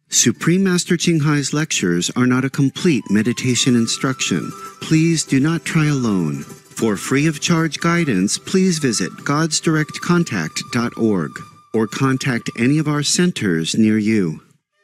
Supreme Master Ching Hai's lectures are not a complete meditation instruction. Please do not try alone. For free of charge guidance, please visit godsdirectcontact.org or contact any of our centers near you.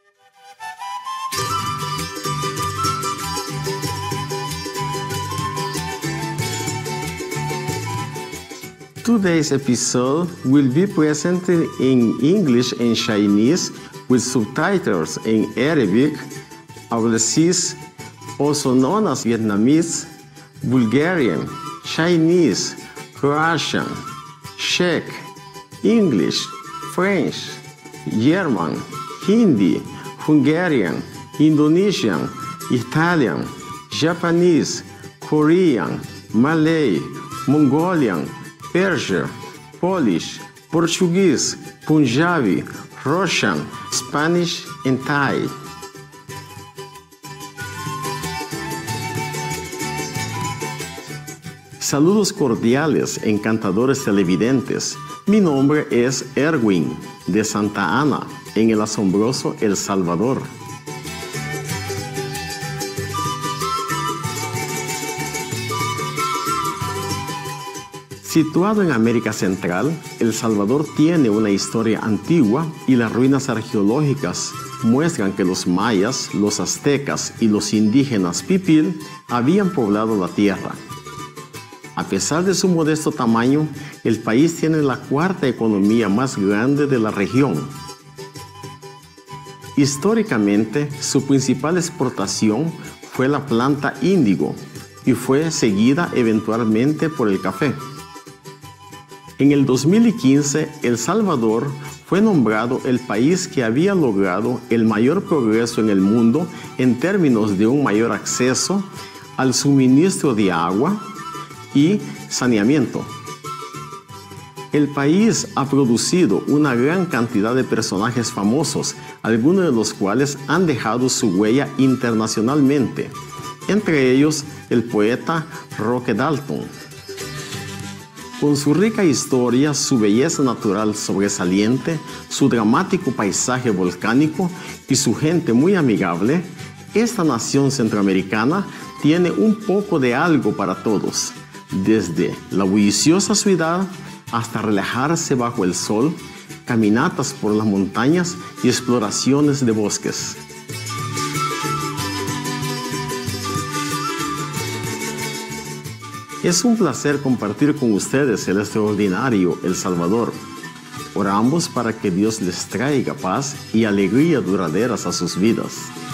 Today's episode will be presented in English and Chinese with subtitles in Arabic, Aulacese, also known as Vietnamese, Bulgarian, Chinese, Russian, Czech, English, French, German, Hindi, Hungarian, Indonesian, Italian, Japanese, Korean, Malay, Mongolian, Persian, Polish, Portuguese, Punjabi, Russian, Spanish, and Thai. Saludos cordiales, encantadores televidentes. Mi nombre es Erwin, de Santa Ana, en el asombroso El Salvador. Situado en América Central, El Salvador tiene una historia antigua y las ruinas arqueológicas muestran que los mayas, los aztecas y los indígenas pipil habían poblado la tierra. A pesar de su modesto tamaño, el país tiene la cuarta economía más grande de la región. Históricamente, su principal exportación fue la planta índigo y fue seguida eventualmente por el café. En el 2015, El Salvador fue nombrado el país que había logrado el mayor progreso en el mundo en términos de un mayor acceso al suministro de agua y saneamiento. El país ha producido una gran cantidad de personajes famosos, algunos de los cuales han dejado su huella internacionalmente, entre ellos el poeta Roque Dalton. Con su rica historia, su belleza natural sobresaliente, su dramático paisaje volcánico y su gente muy amigable, esta nación centroamericana tiene un poco de algo para todos, desde la bulliciosa ciudad hasta relajarse bajo el sol, caminatas por las montañas y exploraciones de bosques. Es un placer compartir con ustedes el extraordinario El Salvador. Oramos para que Dios les traiga paz y alegría duraderas a sus vidas.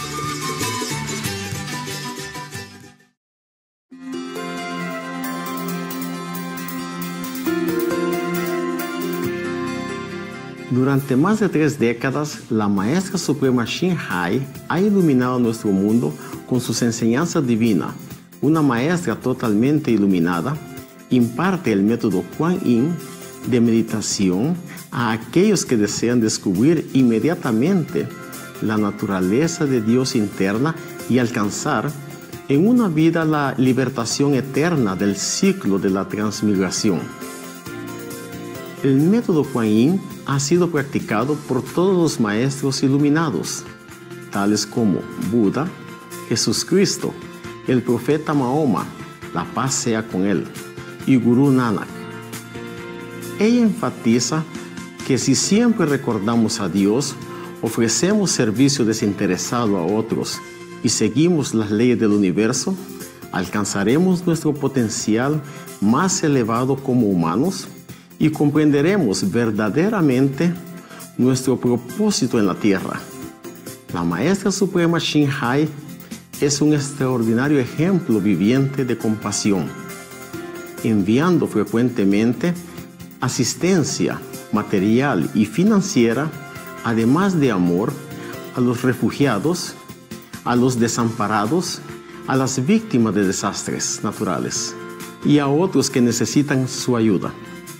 Durante más de 3 décadas, la Maestra Suprema Ching Hai ha iluminado nuestro mundo con sus enseñanzas divinas. Una maestra totalmente iluminada imparte el método Kuan Yin de meditación a aquellos que desean descubrir inmediatamente la naturaleza de Dios interna y alcanzar en una vida la libertación eterna del ciclo de la transmigración. El método Kuan Yin ha sido practicado por todos los maestros iluminados, tales como Buda, Jesucristo, el profeta Mahoma, la paz sea con él, y Gurú Nanak. Ella enfatiza que si siempre recordamos a Dios, ofrecemos servicio desinteresado a otros y seguimos las leyes del universo, alcanzaremos nuestro potencial más elevado como humanos y comprenderemos verdaderamente nuestro propósito en la tierra. La Maestra Suprema Ching Hai es un extraordinario ejemplo viviente de compasión, enviando frecuentemente asistencia material y financiera, además de amor, a los refugiados, a los desamparados, a las víctimas de desastres naturales y a otros que necesitan su ayuda.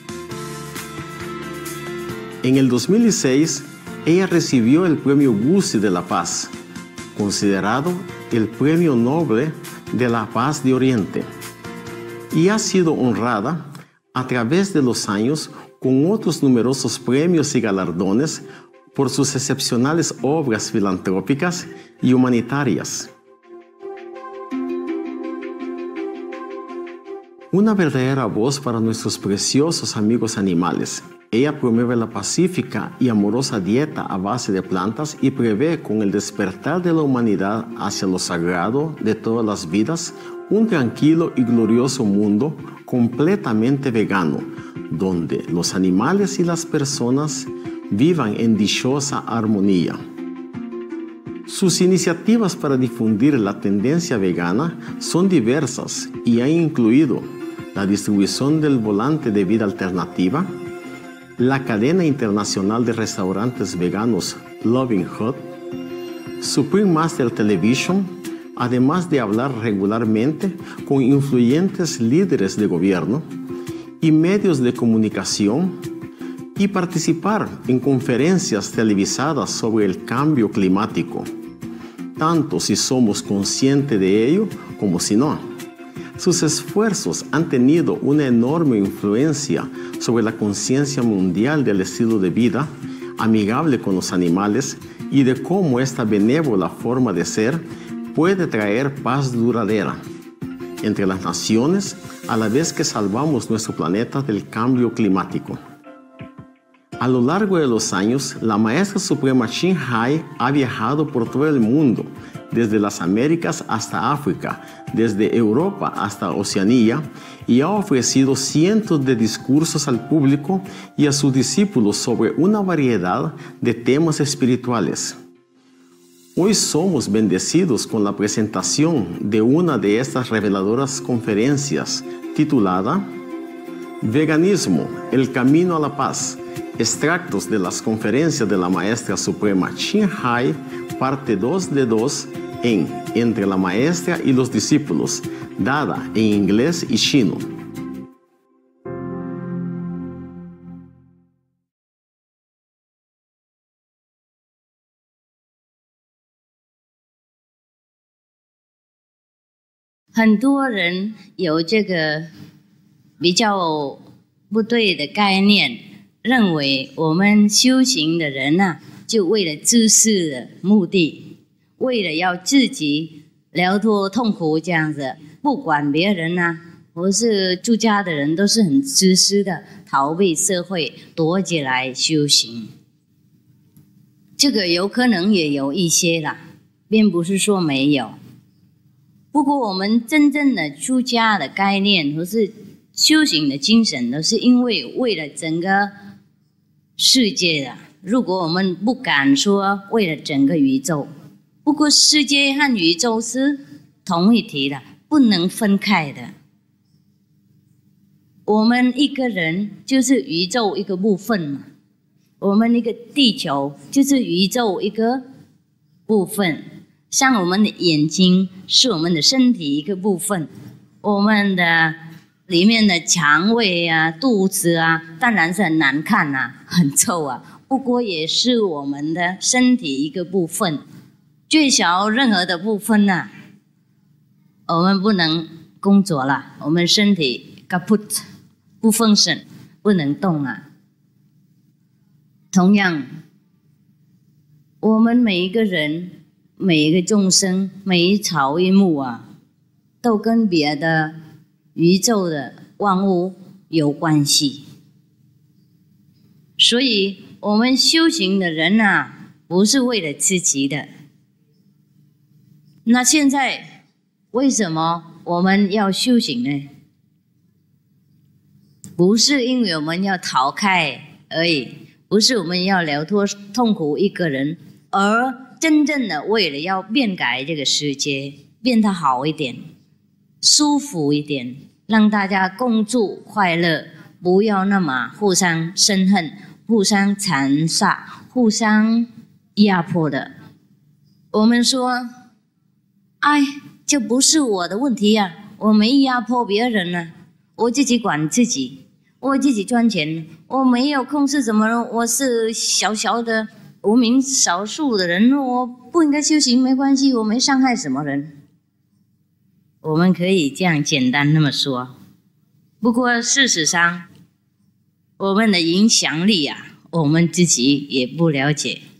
En el 2016, ella recibió el Premio Guzzi de la Paz, considerado el Premio Nobel de la Paz de Oriente, y ha sido honrada a través de los años con otros numerosos premios y galardones por sus excepcionales obras filantrópicas y humanitarias. Una verdadera voz para nuestros preciosos amigos animales. Ella promueve la pacífica y amorosa dieta a base de plantas y prevé con el despertar de la humanidad hacia lo sagrado de todas las vidas un tranquilo y glorioso mundo completamente vegano, donde los animales y las personas vivan en dichosa armonía. Sus iniciativas para difundir la tendencia vegana son diversas y han incluido la distribución del volante de vida alternativa, la cadena internacional de restaurantes veganos Loving Hut, Supreme Master Television, además de hablar regularmente con influyentes líderes de gobierno y medios de comunicación y participar en conferencias televisadas sobre el cambio climático, tanto si somos conscientes de ello como si no. Sus esfuerzos han tenido una enorme influencia sobre la conciencia mundial del estilo de vida amigable con los animales y de cómo esta benévola forma de ser puede traer paz duradera entre las naciones a la vez que salvamos nuestro planeta del cambio climático. A lo largo de los años, la Maestra Suprema Ching ha viajado por todo el mundo, desde las Américas hasta África, desde Europa hasta Oceanía, y ha ofrecido cientos de discursos al público y a sus discípulos sobre una variedad de temas espirituales. Hoy somos bendecidos con la presentación de una de estas reveladoras conferencias titulada Veganismo, el camino a la paz. Extractos de las conferencias de la Maestra Suprema Ching, parte 2 de 2 en Entre la Maestra y los Discípulos, dada en inglés y chino. 很多人有这个比较不对的概念，认为我们修行的人就为了自私的目的，为了要自己疗脱痛苦这样子，不管别人或是出家的人都是很自私的，逃避社会，躲起来修行。这个有可能也有一些啦，并不是说没有。不过我们真正的出家的概念或是修行的精神，都是因为了整个世界的。如果我们不敢说为了整个宇宙，不过世界和宇宙是同一体的，不能分开的。我们一个人就是宇宙一个部分嘛，我们一个地球就是宇宙一个部分。像我们的眼睛是我们的身体一个部分，我们的里面的肠胃肚子当然是很难看很臭不过也是我们的身体一个部分。最小任何的部分我们不能工作了，我们身体 kaput 不丰盛，不能动同样，我们每一个人，每一个众生，每一草一木都跟别的宇宙的万物有关系。所以我们修行的人不是为了自己的。那现在为什么我们要修行呢？不是因为我们要逃开而已，不是我们要疗脱痛苦一个人，而真正的为了要变改这个世界，变得好一点，舒服一点，让大家共住快乐，不要那么互相生恨，互相残杀，互相压迫的。我们说这不是我的问题我没压迫别人我自己管自己，我自己赚钱，我没有控制什么人，我是小小的无名少数的人，我不应该修行，没关系，我没伤害什么人。我们可以这样简单那么说，不过事实上我们的影响力我们自己也不了解。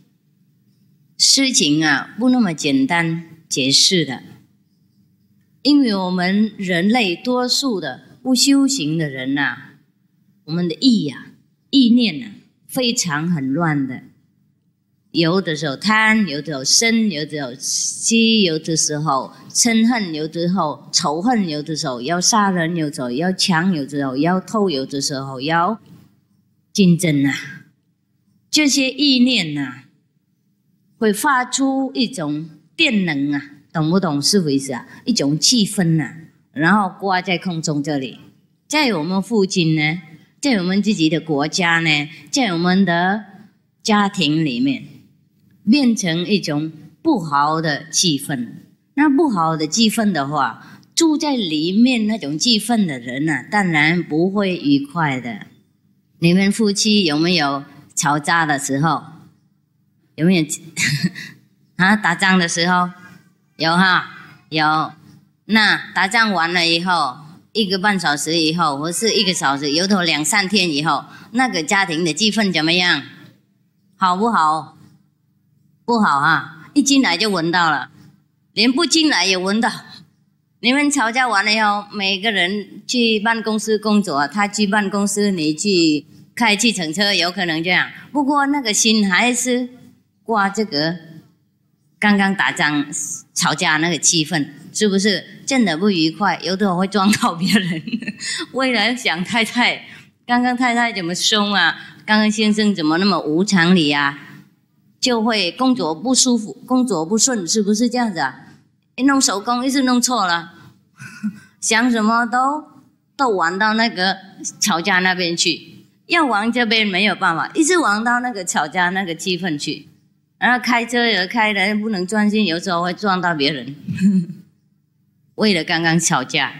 事情啊不那么简单解释的，因为我们人类多数的不修行的人啊，我们的意念啊非常很乱的，有的时候贪，有的时候嗔，有的时候欺，有的时候嗔恨，有的时候仇恨，有的时候要杀人，有的时候要抢，有的时候要偷，有的时候要竞争啊。这些意念啊会发出一种电能啊，懂不懂是不是啊？一种气氛啊，然后挂在空中这里，在我们附近呢，在我们自己的国家呢，在我们的家庭里面，变成一种不好的气氛。那不好的气氛的话，住在里面那种气氛的人啊，当然不会愉快的。你们夫妻有没有吵架的时候？有没有啊？打仗的时候有哈？有。那打仗完了以后，1个半小时以后，或是1个小时，有头2、3天以后，那个家庭的气氛怎么样？好不好？不好啊！一进来就闻到了，连不进来也闻到。你们吵架完了以后，每个人去办公室工作，他去办公室，你去开计程车，有可能这样。不过那个心还是挂这个刚刚打仗吵架那个气氛，是不是真的不愉快？有的会撞到别人。为了想太太，刚刚太太怎么凶啊？刚刚先生怎么那么无常理啊？就会工作不舒服，工作不顺，是不是这样子啊？一弄手工一直弄错了，想什么都往到那个吵架那边去，要往这边没有办法，一直往到那个吵架那个气氛去。然后开车也开的不能专心，有时候会撞到别人。为了刚刚吵架，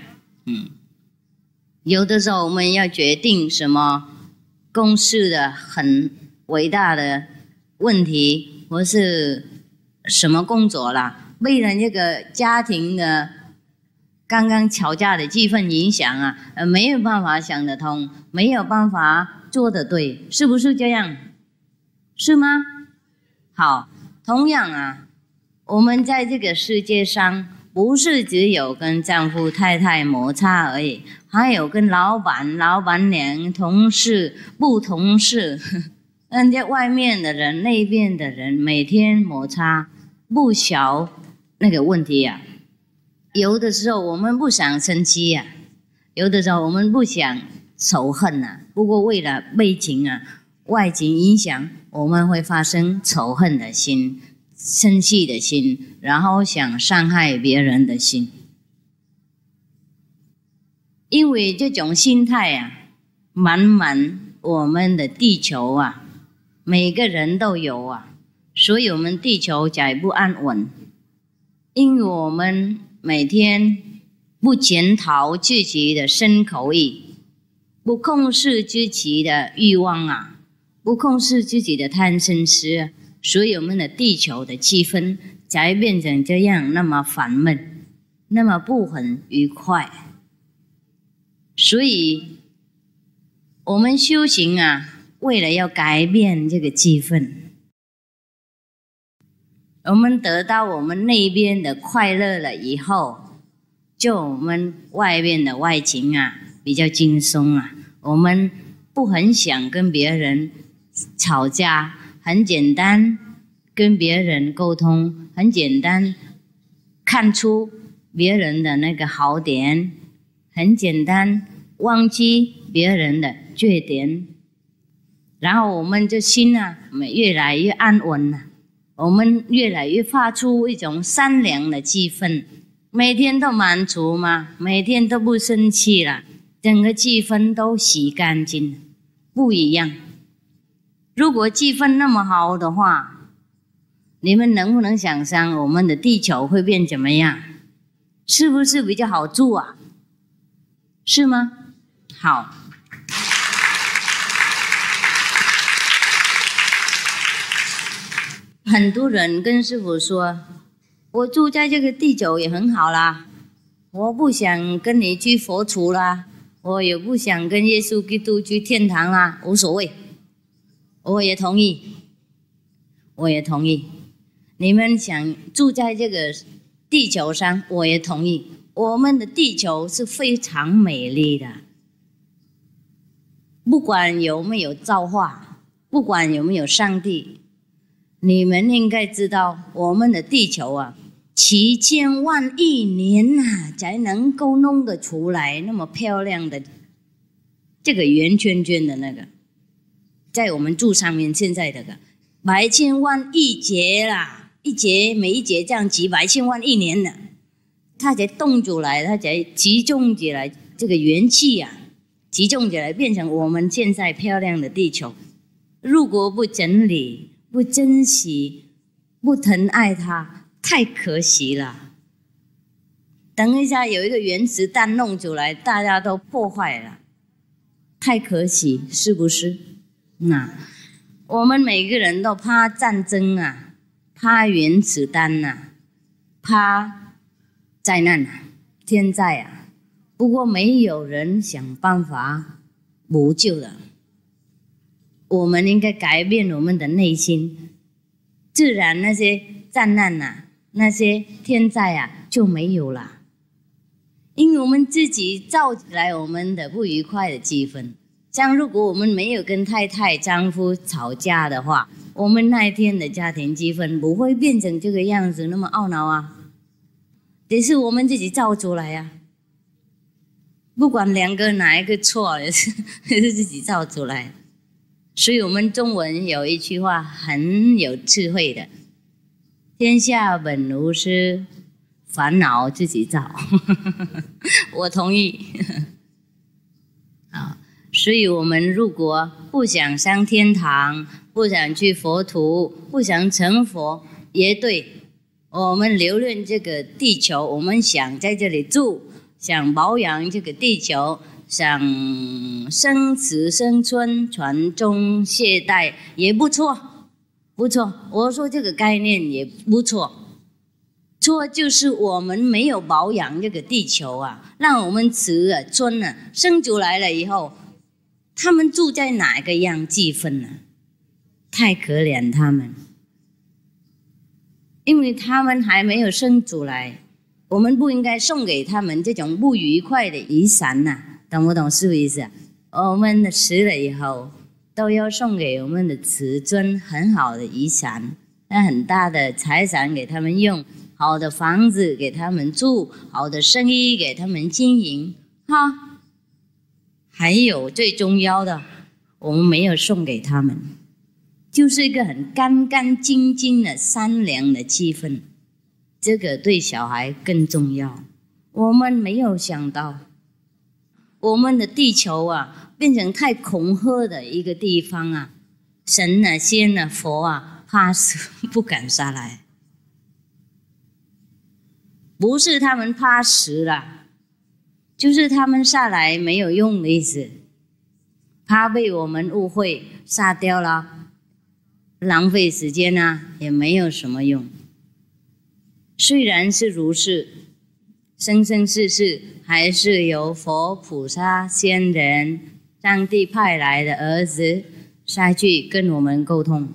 有的时候我们要决定什么公事的很伟大的问题，或是什么工作啦，为了这个家庭的刚刚吵架的气氛影响啊，没有办法想得通，没有办法做得对，是不是这样？是吗？好，同样啊，我们在这个世界上，不是只有跟丈夫太太摩擦而已，还有跟老板、老板娘、同事、不同事，人家外面的人、那边的人，每天摩擦不小那个问题啊。有的时候我们不想生气啊，有的时候我们不想仇恨啊，不过为了背景啊、外景影响，我们会发生仇恨的心、生气的心，然后想伤害别人的心。因为这种心态啊，满我们的地球啊，每个人都有啊，所以我们地球才不安稳。因为我们每天不检讨自己的身口意，不控制自己的欲望啊，不控制自己的贪嗔痴，所以我们的地球的气氛才变成这样，那么烦闷，那么不很愉快。所以我们修行啊，为了要改变这个气氛，我们得到我们那边的快乐了以后，就我们外边的外境啊比较轻松啊，我们不很想跟别人吵架，很简单跟别人沟通，很简单看出别人的那个好点，很简单忘记别人的缺点，然后我们这心啊越来越安稳了，我们越来越发出一种善良的气氛，每天都满足嘛，每天都不生气了，整个气氛都洗干净，不一样。如果气氛那么好的话，你们能不能想象我们的地球会变怎么样？是不是比较好住啊？是吗？好。很多人跟师父说，我住在这个地球也很好啦，我不想跟你去佛处啦，我也不想跟耶稣基督去天堂啦，无所谓。我也同意，我也同意。 你们想住在这个地球上，我也同意。我们的地球是非常美丽的，不管有没有造化，不管有没有上帝，你们应该知道，我们的地球啊，7000万亿年啊，才能够弄得出来那么漂亮的这个圆圈圈的那个，在我们住上面现在这个100千万亿节啦，一节每一节这样几百千万亿年了，它才动出来，它才集中起来，这个元气啊，集中起来变成我们现在漂亮的地球。如果不整理、不珍惜、不疼爱它，太可惜了。等一下有一个原子弹弄出来，大家都破坏了，太可惜，是不是？那我们每个人都怕战争啊，怕原子弹啊，怕灾难啊，天灾啊。不过没有人想办法补救的。我们应该改变我们的内心，自然那些战难啊，那些天灾啊就没有了。因为我们自己造起来我们的不愉快的气氛。像如果我们没有跟太太、丈夫吵架的话，我们那一天的家庭气氛不会变成这个样子，那么懊恼啊。这是我们自己造出来啊。不管两个哪一个错，也是自己造出来。所以我们中文有一句话很有智慧的：天下本无事，烦恼自己造。我同意。好，所以我们如果不想上天堂，不想去佛土，不想成佛，也对。我们留恋这个地球，我们想在这里住，想保养这个地球，想生死生存、传宗接代也不错，不错。我说这个概念也不错，错就是我们没有保养这个地球啊，让我们子啊、孙啊生出来了以后，他们住在哪个样气氛呢？太可怜他们，因为他们还没有生出来。我们不应该送给他们这种不愉快的遗产呐，懂不懂是不是意思啊？我们死了以后，都要送给我们的子孙很好的遗产，那很大的财产给他们用，好的房子给他们住，好的生意给他们经营，哈。还有最重要的，我们没有送给他们，就是一个很干干净净的善良的气氛。这个对小孩更重要。我们没有想到，我们的地球啊，变成太恐吓的一个地方啊，神啊、仙啊、佛啊，怕死不敢下来。不是他们怕死了，就是他们下来没有用的意思，怕被我们误会杀掉了，浪费时间啊，也没有什么用。虽然是如是，生生世世还是由佛菩萨、仙人、上帝派来的儿子下去跟我们沟通。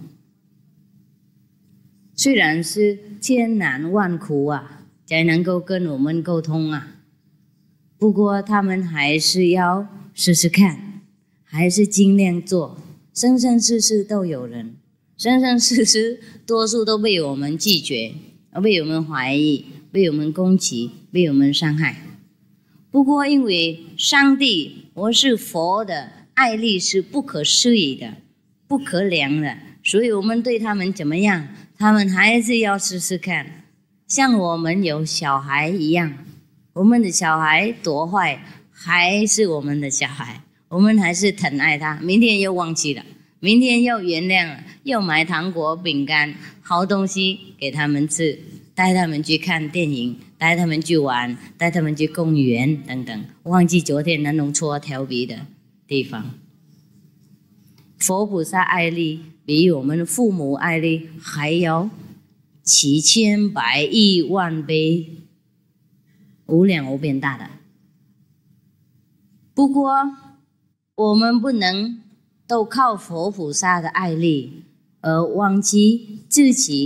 虽然是千难万苦啊，才能够跟我们沟通啊，不过他们还是要试试看，还是尽量做。生生世世都有人，生生世世多数都被我们拒绝，被我们怀疑，被我们攻击，被我们伤害。不过因为上帝或是佛的爱力是不可思议的、不可量的，所以我们对他们怎么样，他们还是要试试看。像我们有小孩一样，我们的小孩多坏，还是我们的小孩，我们还是疼爱他。明天又忘记了，明天又原谅了，又买糖果、饼干、好东西给他们吃，带他们去看电影，带他们去玩，带他们去公园等等，忘记昨天那弄错调皮的地方。佛菩萨爱力比我们父母爱力还要7000百亿万倍无量无边大的。不过我们不能都靠佛菩萨的爱力而忘记自己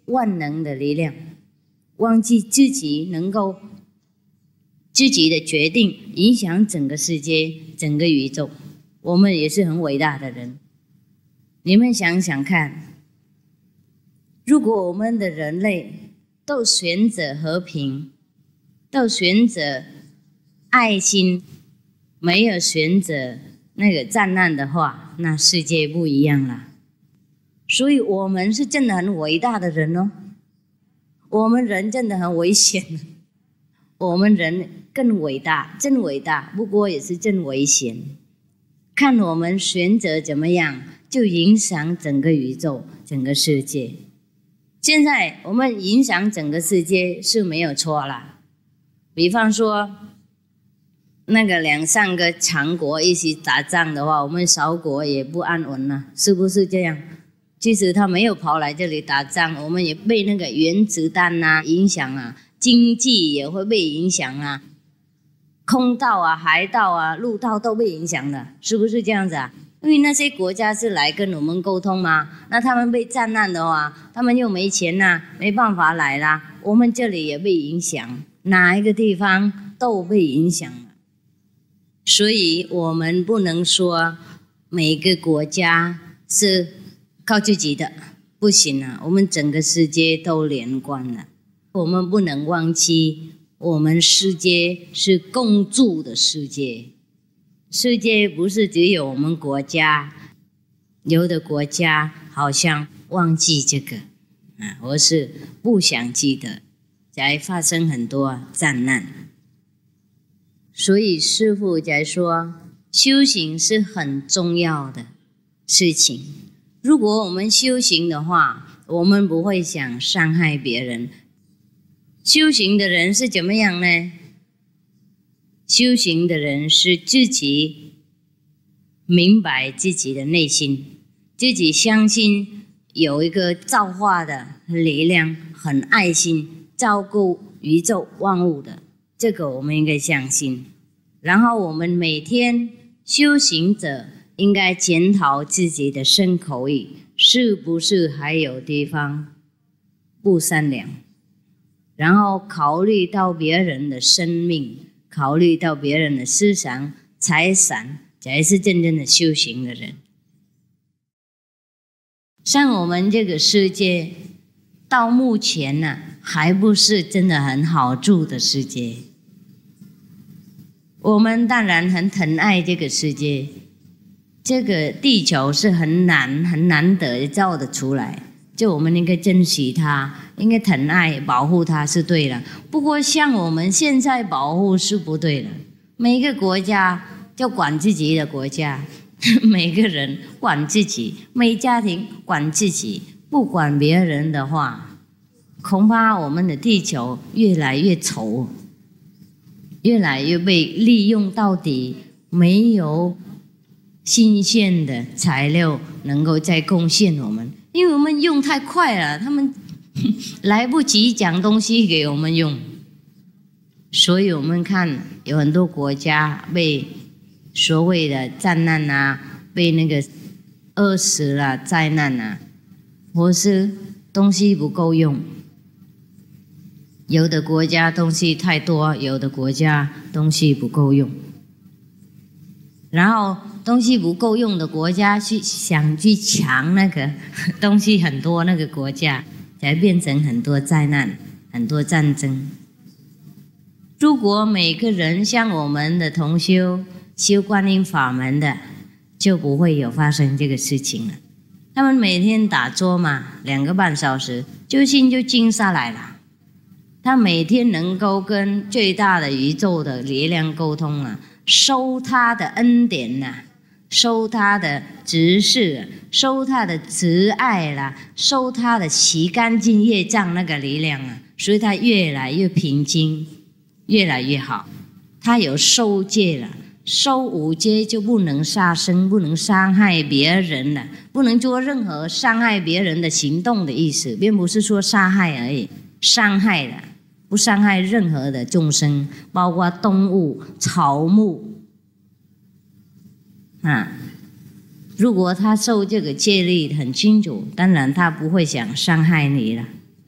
万能的力量，忘记自己能够自己的决定影响整个世界、整个宇宙。我们也是很伟大的人。你们想想看，如果我们的人类都选择和平，都选择爱心，没有选择那个战乱的话，那世界不一样了。所以我们是真的很伟大的人哦。我们人真的很危险，我们人更伟大，真伟大，不过也是真危险。看我们选择怎么样，就影响整个宇宙、整个世界。现在我们影响整个世界是没有错啦。比方说，那个2、3个强国一起打仗的话，我们小国也不安稳了，是不是这样？即使他没有跑来这里打仗，我们也被那个原子弹啊影响啊，经济也会被影响啊，空道啊、海道啊、陆道都被影响了，是不是这样子啊？因为那些国家是来跟我们沟通嘛，那他们被战乱的话，他们又没钱啊，没办法来啦，我们这里也被影响，哪一个地方都被影响了。所以我们不能说每个国家是靠自己的，不行啊，我们整个世界都连贯了。我们不能忘记，我们世界是共住的世界，世界不是只有我们国家，有的国家好像忘记这个或是不想记得，才发生很多战难。所以师父才说，修行是很重要的事情。如果我们修行的话，我们不会想伤害别人。修行的人是怎么样呢？修行的人是自己明白自己的内心，自己相信有一个造化的力量，很爱心照顾宇宙万物的，这个我们应该相信。然后我们每天修行者应该检讨自己的身口意，是不是还有地方不善良，然后考虑到别人的生命，考虑到别人的思想、财产，才是真正的修行的人。像我们这个世界到目前呢，还不是真的很好住的世界。我们当然很疼爱这个世界，这个地球是很难得造得出来，就我们应该珍惜它，应该疼爱保护它是对的。不过像我们现在保护是不对的，每个国家就管自己的国家，每个人管自己，每家庭管自己，不管别人的话，恐怕我们的地球越来越丑，越来越被利用到底，没有新鲜的材料能够再贡献我们，因为我们用太快了，他们来不及讲东西给我们用。所以我们看有很多国家被所谓的战难啊，被那个饿死了灾难啊，或是东西不够用。有的国家东西太多，有的国家东西不够用。然后东西不够用的国家想去抢那个东西很多那个国家，才变成很多灾难，很多战争。如果每个人像我们的同修修观音法门的，就不会有发生这个事情了。他们每天打坐嘛，2个半小时，心就静下来了。他每天能够跟最大的宇宙的力量沟通啊，收他的恩典啊，收他的指示，收他的慈爱啦，收他的洗干净业障那个力量啊，所以他越来越平静，越来越好。他有受戒了，受5戒就不能杀生，不能伤害别人了，不能做任何伤害别人的行动的意思，并不是说杀害而已，伤害了。不伤害任何的众生，包括动物、草木如果他受这个戒律很清楚，当然他不会想伤害你了。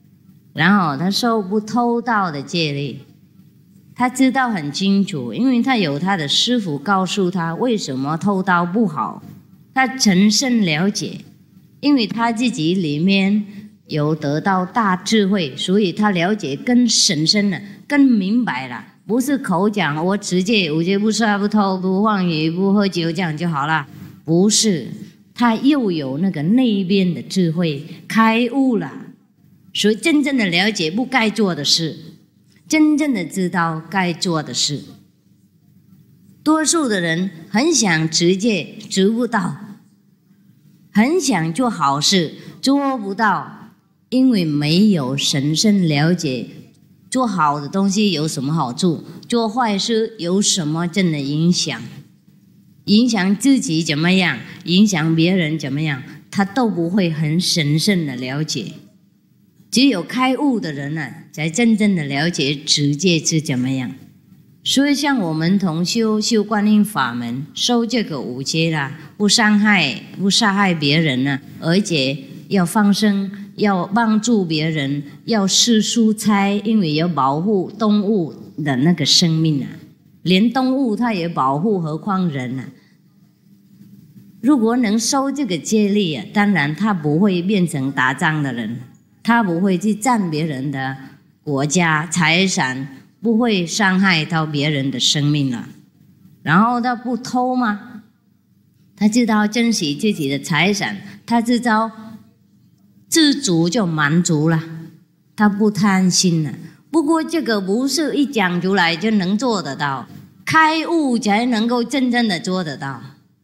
然后他受不偷盗的戒律，他知道很清楚，因为他有他的师父告诉他为什么偷盗不好，他诚心了解，因为他自己里面有得到大智慧，所以他了解更深深了，更明白了，不是口讲我持戒、五戒不杀、不偷、不妄语、不喝酒这样就好了，不是，他又有那个内边的智慧开悟了，所以真正的了解不该做的事，真正的知道该做的事。多数的人很想持戒，做不到；很想做好事，做不到，因为没有深深了解做好的东西有什么好处，做坏事有什么真的影响，影响自己怎么样，影响别人怎么样，他都不会很神圣的了解。只有开悟的人才真正的了解持戒是怎么样。所以像我们同修观音法门，受这个五戒啦，不伤害、不杀害别人而且要放生，要帮助别人，要吃蔬菜，因为要保护动物的那个生命连动物它也保护，何况人如果能受这个戒律当然他不会变成打仗的人，他不会去占别人的国家财产，不会伤害到别人的生命了。然后他不偷吗？他知道珍惜自己的财产，他知道知足就满足了，他不贪心了。不过这个不是一讲出来就能做得到，开悟才能够真正的做得到。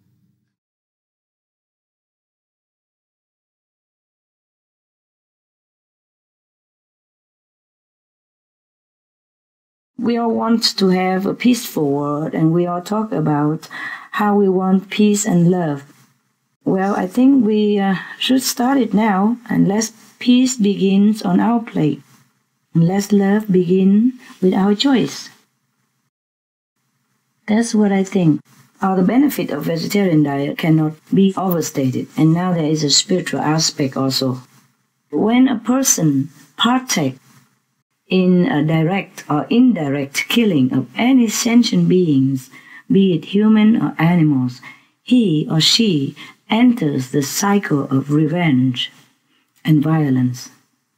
We all want to have a peaceful world, and we all talk about how we want peace and love. Well, I think we should start it now, and let peace begins on our plate. And let love begin with our choice. That's what I think. The benefit of vegetarian diet cannot be overstated, and now there is a spiritual aspect also. When a person partakes in a direct or indirect killing of any sentient beings, be it human or animals, he or she enters the cycle of revenge and violence.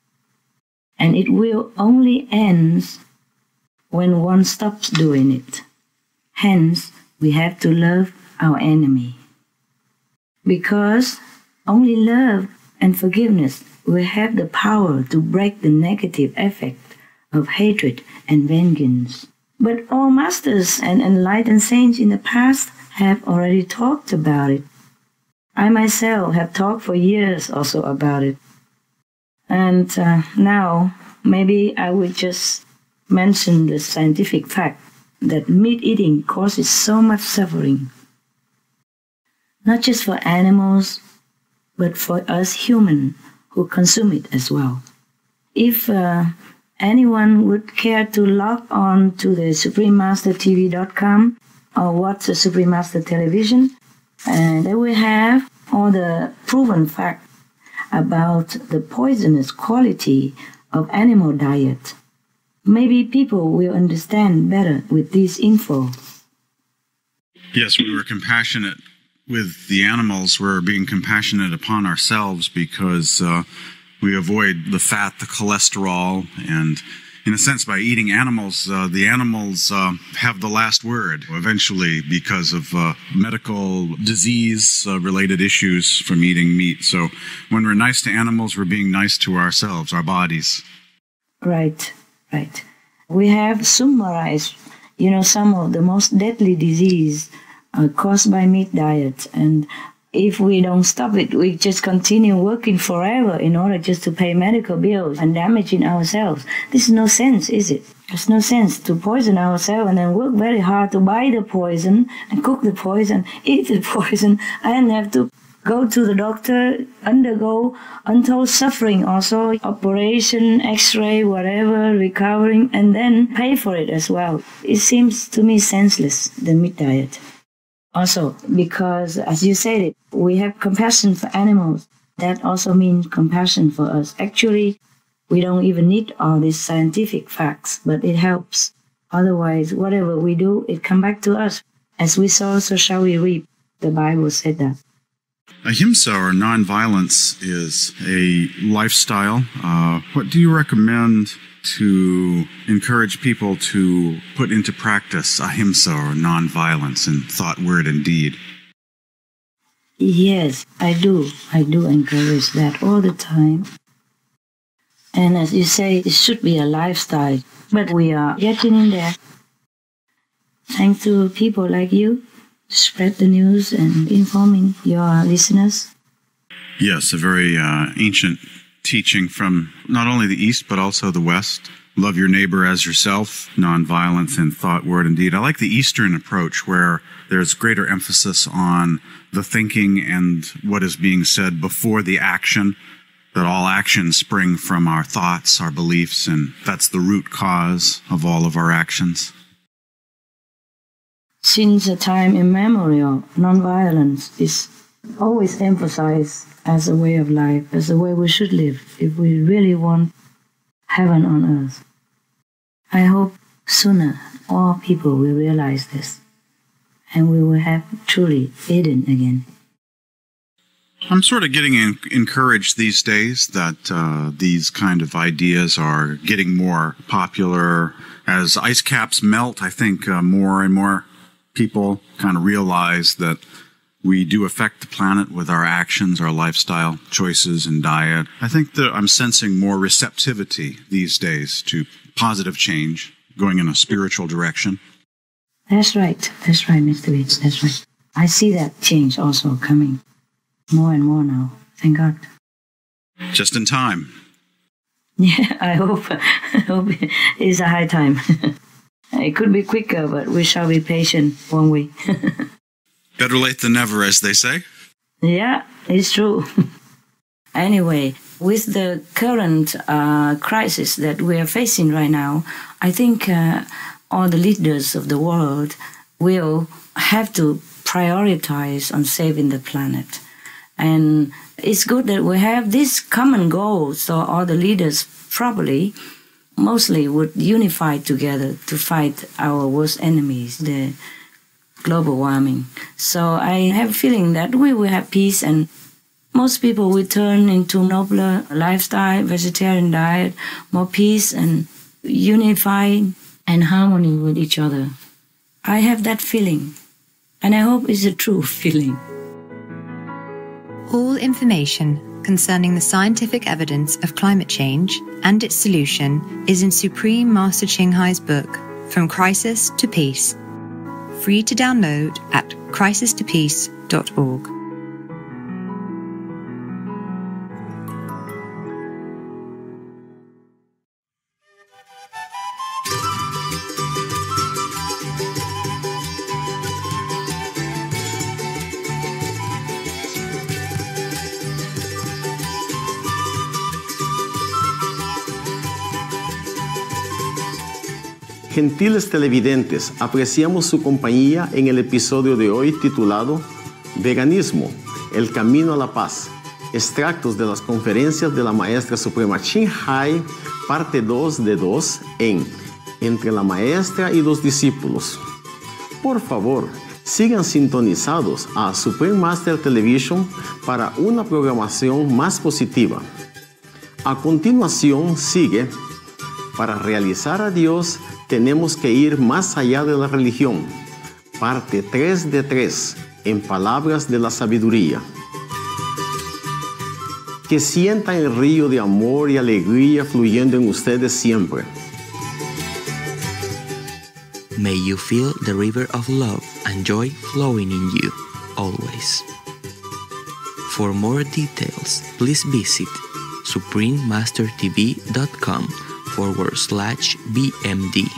And it will only end when one stops doing it. Hence, we have to love our enemy. Because only love and forgiveness will have the power to break the negative effect of hatred and vengeance. But all masters and enlightened saints in the past have already talked about it. I myself have talked for years also about it. And now, maybe I would just mention the scientific fact that meat eating causes so much suffering. Not just for animals, but for us humans who consume it as well. If anyone would care to log on to the SupremeMasterTV.com or watch the Supreme Master Television, and they will have all the proven facts about the poisonous quality of animal diet. Maybe people will understand better with this info. Yes, we were compassionate with the animals. We're being compassionate upon ourselves because we avoid the fat, the cholesterol, and in a sense, by eating animals, the animals have the last word eventually because of medical disease-related issues from eating meat. So when we're nice to animals, we're being nice to ourselves, our bodies. Right. We have summarized, some of the most deadly disease caused by meat diet, and if we don't stop it, we just continue working forever in order just to pay medical bills and damaging ourselves. There's no sense, is it? There's no sense to poison ourselves and then work very hard to buy the poison and cook the poison, eat the poison, and have to go to the doctor, undergo untold suffering also, operation, x-ray, whatever, recovering, and then pay for it as well. It seems to me senseless, the meat diet. Also, because, as you said, we have compassion for animals. That also means compassion for us. Actually, We don't even need all these scientific facts, but it helps. Otherwise, whatever we do, it comes back to us. As we sow, so shall we reap. The Bible said that. Ahimsa, or nonviolence, is a lifestyle. What do you recommend to encourage people to put into practice ahimsa, or nonviolence, in thought, word, and deed? Yes, I do. I do encourage that all the time. And as you say, it should be a lifestyle. But we are getting in there. Thanks to people like you, spread the news and informing your listeners. Yes, a very ancient teaching from not only the East, but also the West. Love your neighbor as yourself, nonviolence in thought, word, and deed. I like the Eastern approach, where there's greater emphasis on the thinking and what is being said before the action, that all actions spring from our thoughts, our beliefs, and that's the root cause of all of our actions. Since a time immemorial, nonviolence is always emphasized as a way of life, as a way we should live if we really want heaven on earth. I hope sooner all people will realize this, and we will have truly Eden again. I'm sort of getting encouraged these days that these kind of ideas are getting more popular. As ice caps melt, I think more and more people kind of realize that we do affect the planet with our actions, our lifestyle choices, and diet. I think that I'm sensing more receptivity these days to positive change, going in a spiritual direction. That's right, Mr. Weeds, that's right. I see that change also coming more and more now, thank God. Just in time. Yeah, I hope it's a high time. It could be quicker, but we shall be patient, won't we? Better late than never, as they say. Yeah, it's true. Anyway, with the current crisis that we are facing right now, I think all the leaders of the world will have to prioritize on saving the planet. And it's good that we have this common goal, so all the leaders probably mostly would unify together to fight our worst enemies, the global warming. So I have a feeling that we will have peace, and most people will turn into nobler lifestyle, vegetarian diet, more peace and unify and harmony with each other. I have that feeling, and I hope it's a true feeling. All information concerning the scientific evidence of climate change and its solution is in Supreme Master Ching Hai's book, From Crisis to Peace, free to download at crisistopeace.org. Gentiles televidentes, apreciamos su compañía en el episodio de hoy titulado Veganismo, el camino a la paz, extractos de las conferencias de la Maestra Suprema Ching Hai, parte 2 de 2 en Entre la Maestra y los Discípulos. Por favor, sigan sintonizados a Supreme Master Television para una programación más positiva. A continuación sigue Para realizar a Dios tenemos que ir más allá de la religión. Parte 3 de 3, en palabras de la sabiduría. Que sientan el río de amor y alegría fluyendo en ustedes siempre. May you feel the river of love and joy flowing in you, always. For more details, please visit suprememastertv.com/BMD.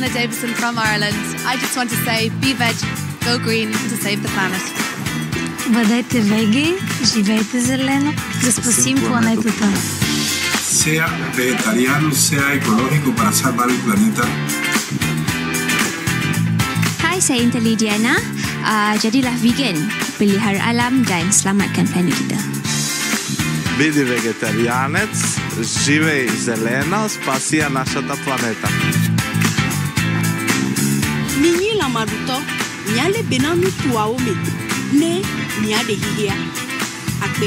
Anna Davison from Ireland. I just want to say, be veg, go green to save the planet. Бъдете веги, живейте зелено, да спасим планетата. Sea vegetariano, sea ecológico para salvar el planeta. Hai, saya Intelidiana. Jadilah vegan, pelihara alam dan selamatkan planet kita. Бъди вегетарианец, живей зелено, спаси нашата планета. Ninyi la maruto, nyale benanu tuaome, ne nyade hihia, akbe.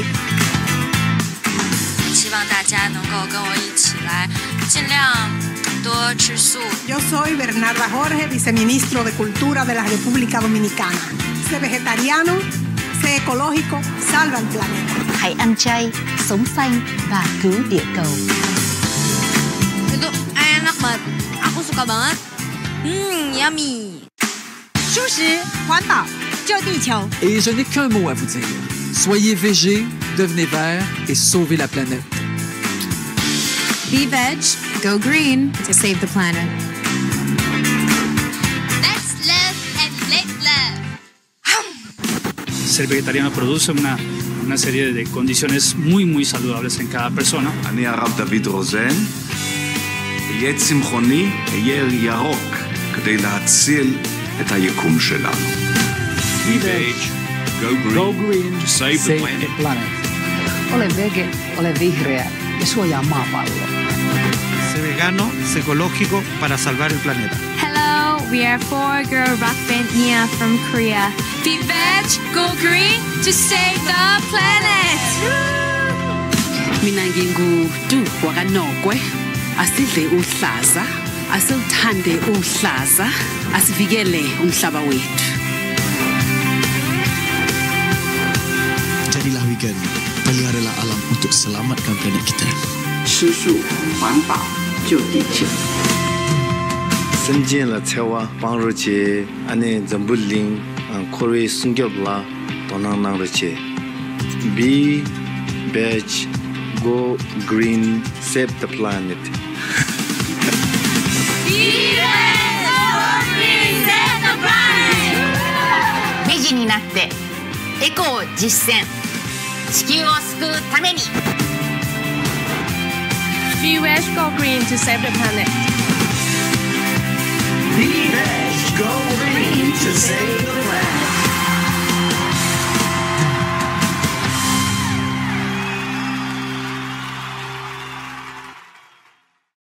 希望大家能够跟我一起来，尽量多吃素。 Yo soy Bernarda Jorge, viceministro de Cultura de la República Dominicana. Sé vegetariano, sé ecológico, salva el planeta. Hãy ăn chay, sống xanh và cứu địa cầu. Itu enak banget. Aku suka banget. Yummy. 素食环保救地球。 Et je n'ai qu'un mot à vous dire. Soyez végé, devenez vert et sauvez la planète. Be veg, go green to save the planet. Let's live and let love. Ser vegetariano produce una serie de condiciones muy saludables en cada persona. אני הרב דוד רוזן, אהיה צמחוני, אהיה ירוק, כדי להציל את היקום שלנו. Be veg, go green to save the planet. Ole vege, ole vihreä ja suojaa maapalloa. Sé vegano, sé ecológico para salvar el planeta. Hello, we are 4-girl rock band Nia from Korea. Be veg, go green to save the planet. Mina ngingudu wakanokwe, asidle uhlaza, asithande uhlaza, asivikele umhlaba wethu. Jadilah vegan, peliharalah alam untuk selamatkan planet kita. 吃素环保救地球。 생진라 채와 방르체 안에 점불링 코레 숨겹라 도낭낭르체 Be veg, go green, save the planet. Be veg, go green, save the planet. ベジになってエコを実践、地球を救うために。 Be veg, go green to save the planet.